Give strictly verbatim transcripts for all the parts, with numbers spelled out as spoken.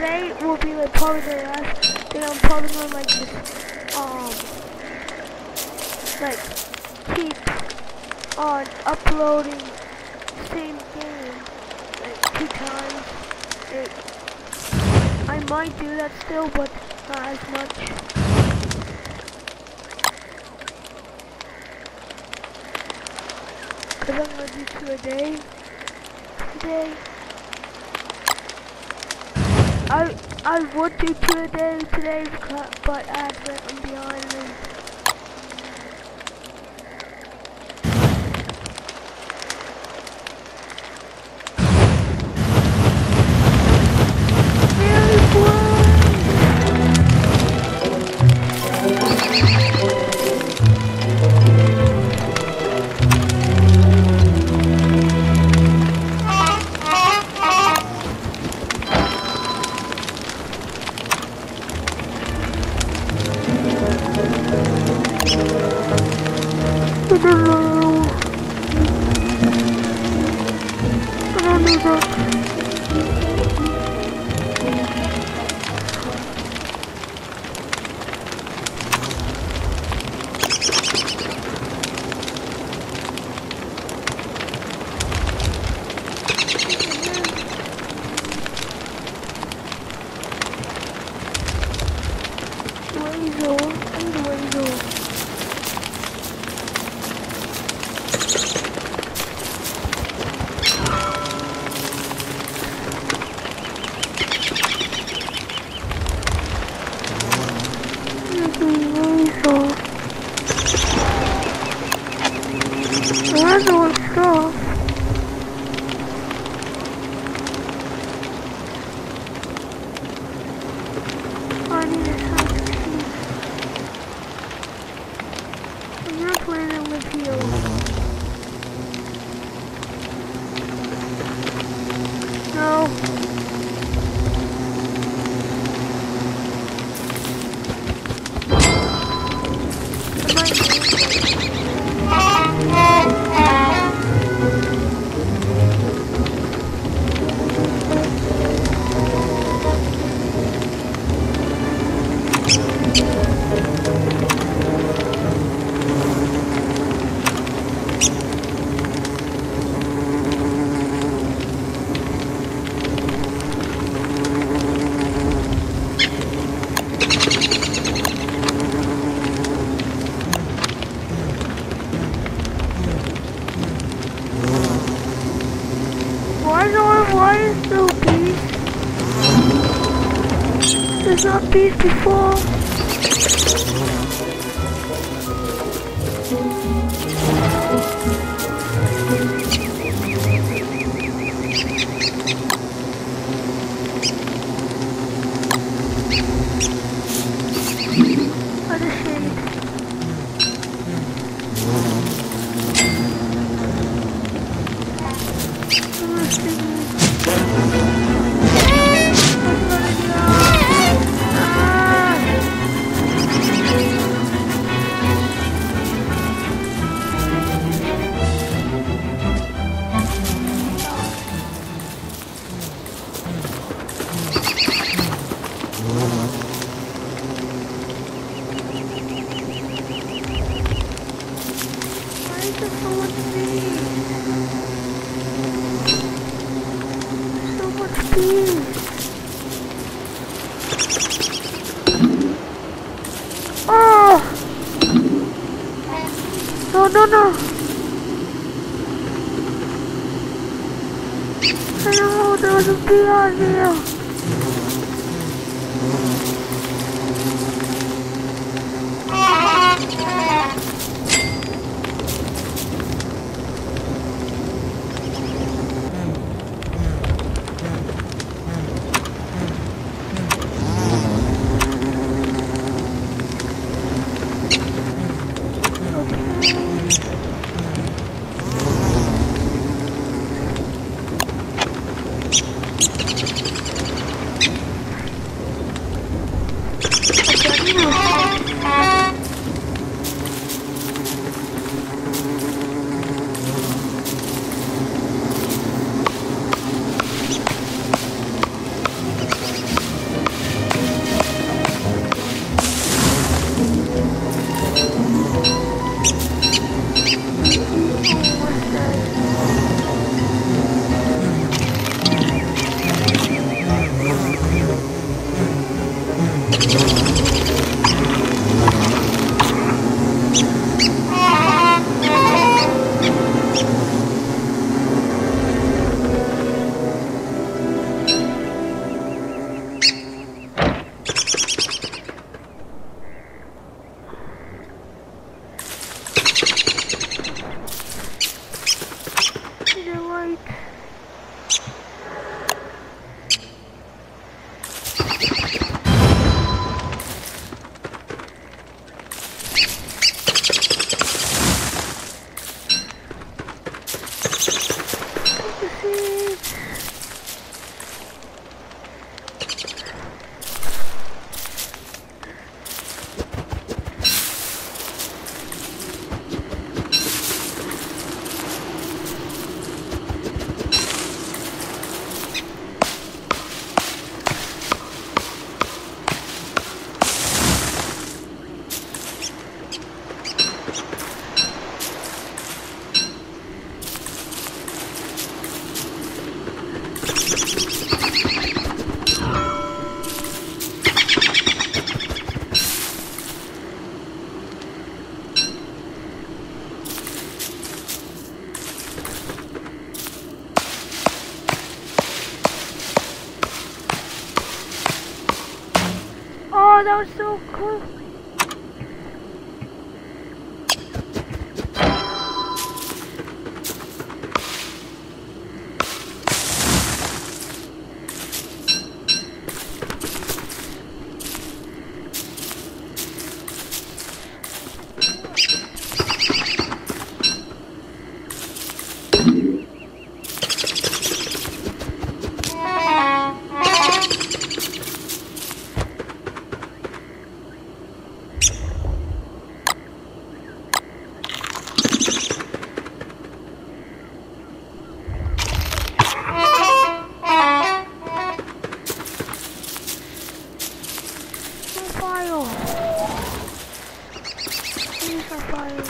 today will be like probably the last day I'm probably gonna like just um like keep on uploading the same game like two times. It, I might do that still, but not as much. Cause I'm gonna do two a day today. I I would do two a day today, but as I'm behind and there's not beef before. What a shame. Oh! No, no, no! I know there was a bee on here. right. Oh, that was so cool. Fire. Here's a fire.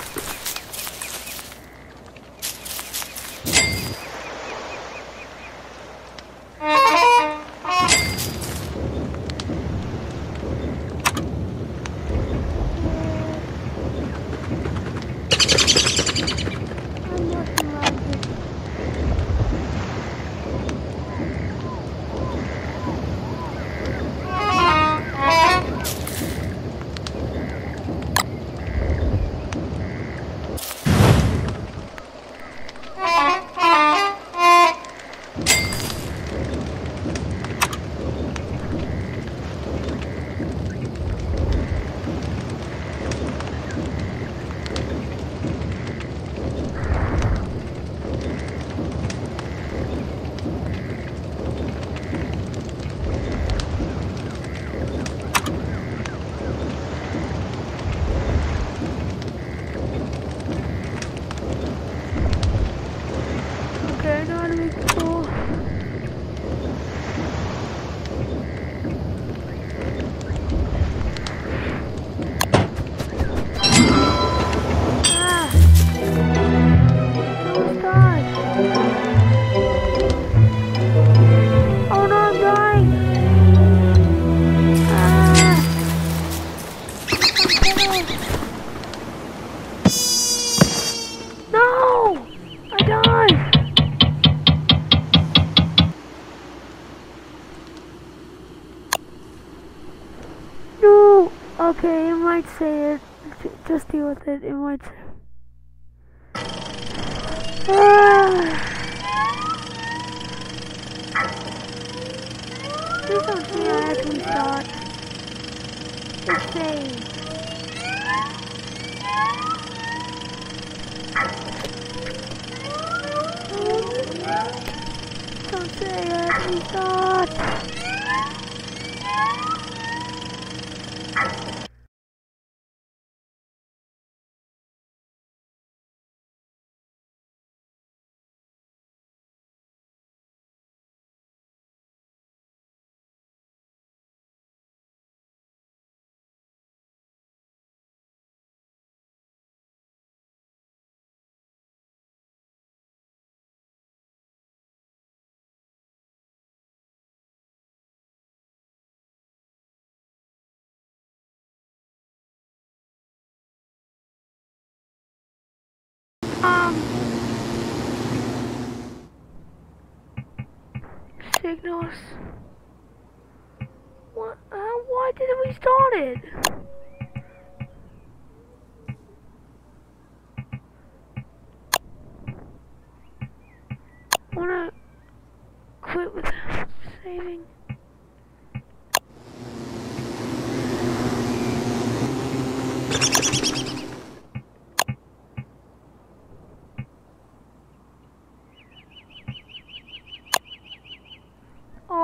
Okay, now to make cool. Ah! Almost died. Oh no, I'm dying! Ah! No! I died! No! Okay, it might say it. J just deal with it. It might say. Ah! Please don't say I actually shot. It's saying. Don't say I actually shot. Um, signals. What? Uh, why didn't we start it?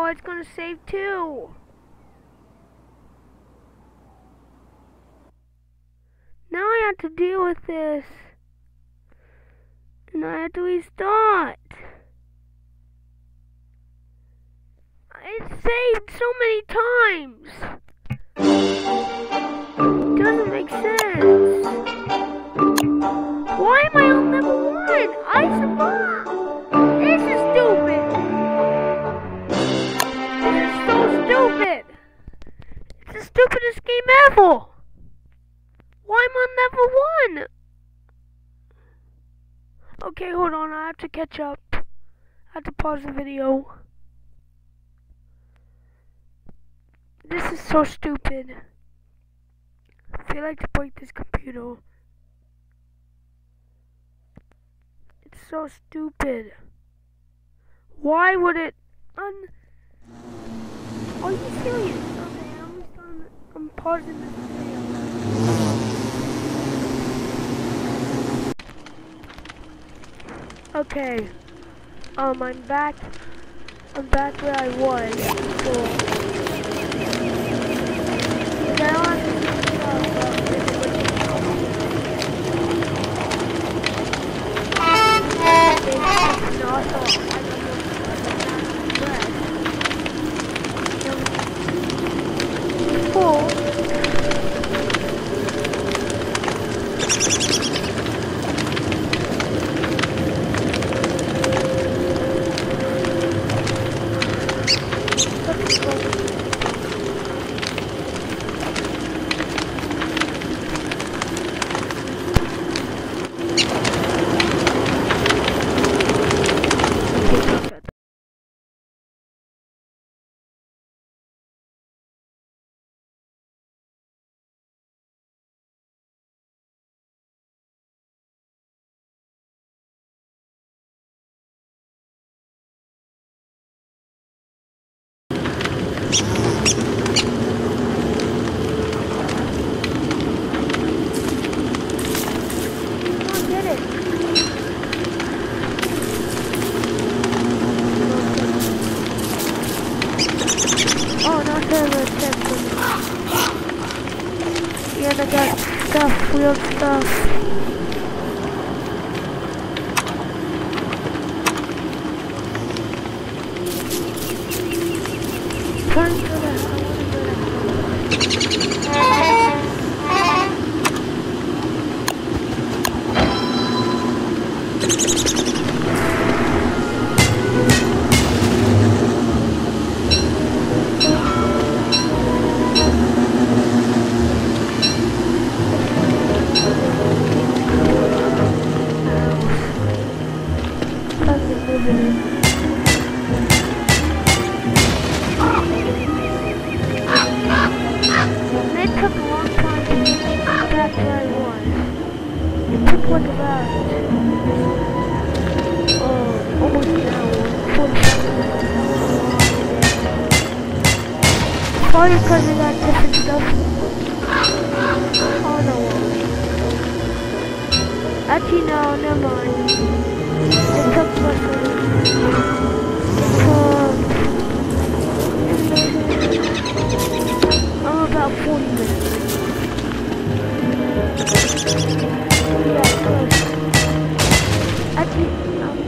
Oh, it's gonna save too. Now I have to deal with this. And I have to restart. It saved so many times. Doesn't make sense. Why am I on level one? I survived. This is stupid. This is so stupid. It's the stupidest game ever. Why am I on level one? Okay, hold on. I have to catch up. I have to pause the video. This is so stupid. I feel like to break this computer. It's so stupid. Why would it un... Are you serious? Okay, I'm, I'm, I'm pausing this video. Okay. Um, I'm back. I'm back where I was before. I don't have to do stuff, but this is what it's not all. I don't know. Four. Yeah, I got stuff, weird stuff. Turn to the What about oh, almost an hour, forty-five minutes. Probably because we got different stuff. Oh no. Actually no, never mind. It took us um, I'm about forty minutes. Yeah, good. Actually, um,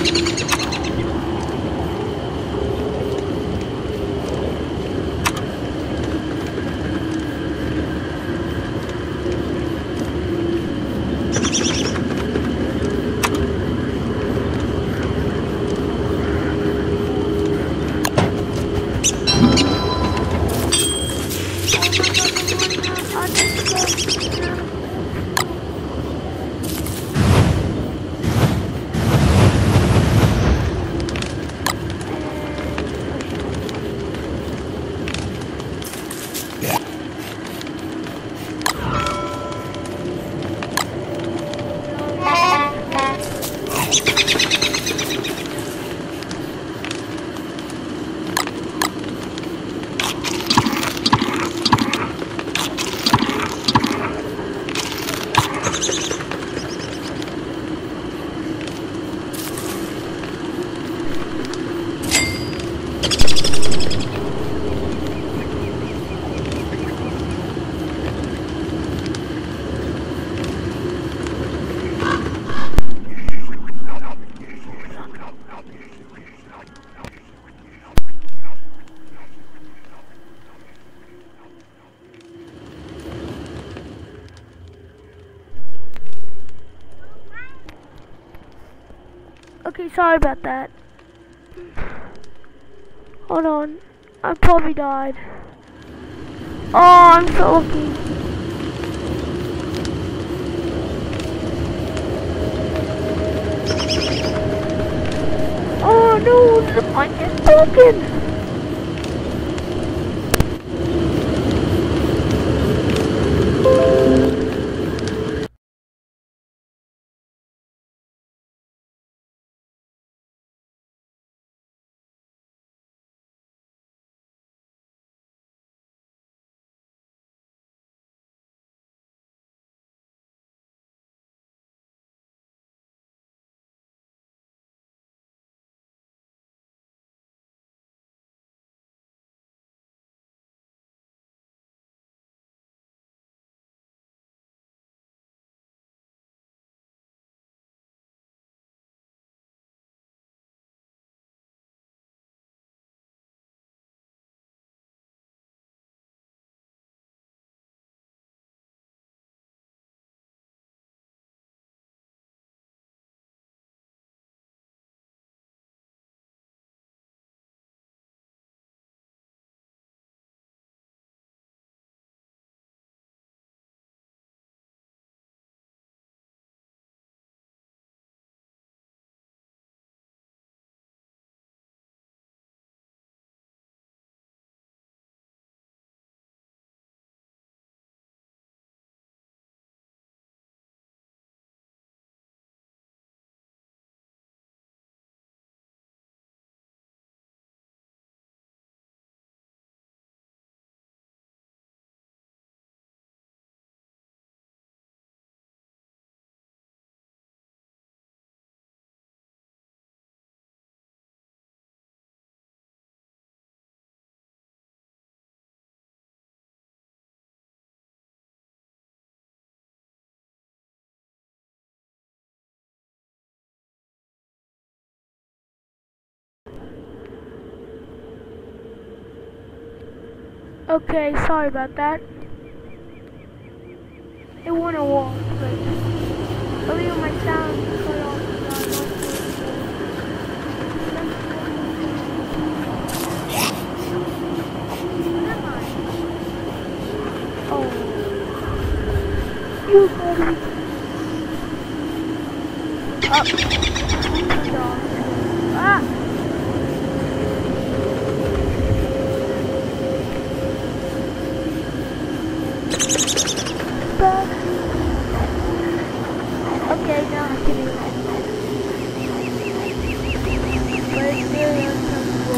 Okay, sorry about that. Hold on. I probably died. Oh, I'm so lucky. Oh no, the mic is broken. Okay, sorry about that. It went a wall, but I leave my sound cut off. Oh, you better. Up. Ah. Okay, now I can eat it. But it's very uncomfortable.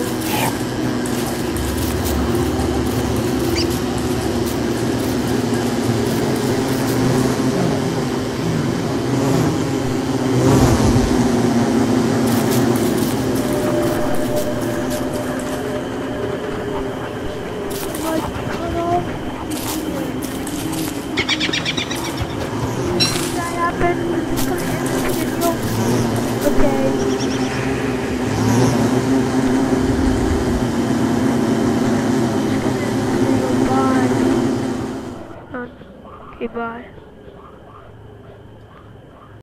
Okay, bye.